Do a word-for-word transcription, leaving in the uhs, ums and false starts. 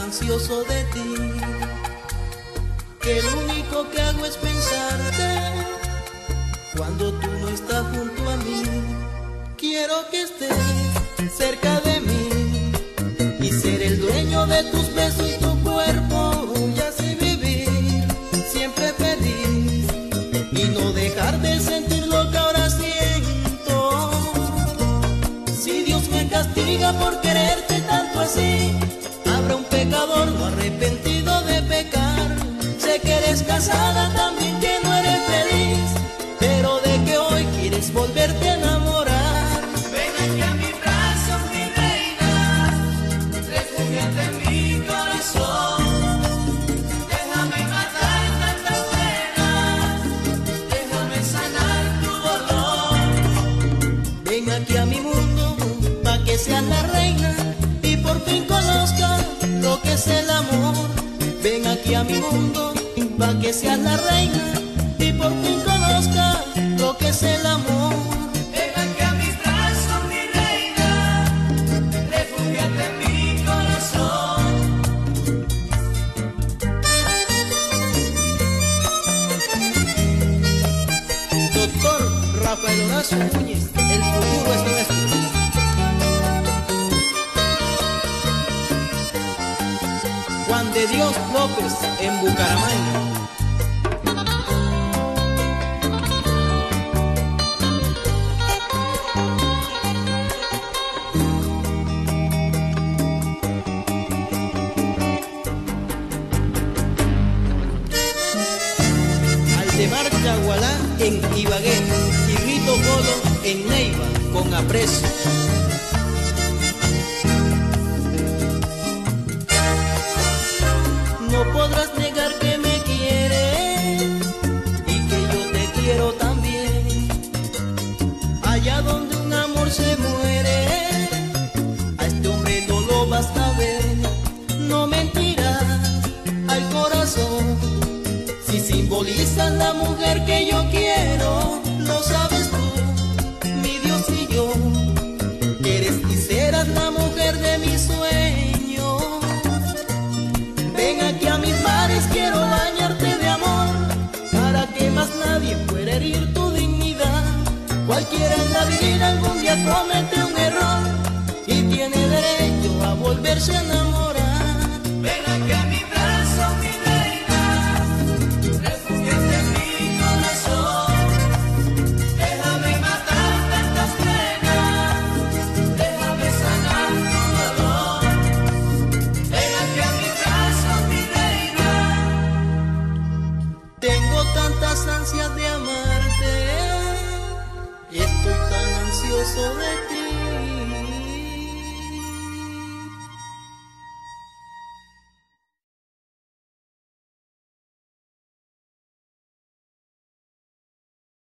ansioso de ti, que lo único que hago es pensarte cuando tú no estás junto a mí. Quiero que estés cerca de mí y ser el dueño de tus besos y tu cuerpo, y así vivir siempre feliz y no dejar de sentir lo que ahora siento. Si Dios me castiga por quererte tanto así, habrá un pecador no arrepentido de pecar. Sé que eres casada también, que no eres feliz, pero de que hoy quieres volverte a enamorar. Ven aquí a mi brazo, mi reina, refúgiate en mi corazón. Déjame matar tantas penas, déjame sanar tu dolor. Ven aquí a mi mundo, pa' que seas la reina y por fin conozca lo que es el amor. Ven aquí a mi mundo, pa' que seas la reina y por fin conozca lo que es el amor. Ven aquí a mi brazo, mi reina, refúgiate en mi corazón. Doctor Rafael Horacio Núñez, el futuro es nuestro. Juan de Dios López en Bucaramanga. Aldemar Yagualá en Ibagué y Rito Polo en Neiva, con aprecio. No podrás negar que me quieres y que yo te quiero también. Allá donde un amor se muere, a este hombre no lo vas a ver. No mentirás al corazón, si simbolizas la mujer que yo quiero. Lo sabes tú, mi Dios y yo, eres y serás la mujer de mis sueños. Ven aquí a mis mares, quiero bañarte de amor, para que más nadie pueda herir tu dignidad. Cualquiera en la vida algún día comete un error y tiene derecho a volverse a enamorar. Ven aquí a mi brazo, mi reina, refúgiate en mi corazón. Déjame matar tantas penas, déjame sanar tu dolor. Ven aquí a mi brazo, mi reina. Tengo tantas ansias de amarte y estoy tan ansioso de ti.